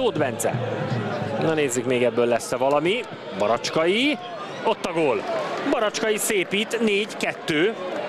Tóth Bence. Na nézzük, még ebből lesz-e valami. Baracskai, ott a gól. Baracskai szépít, 4-2.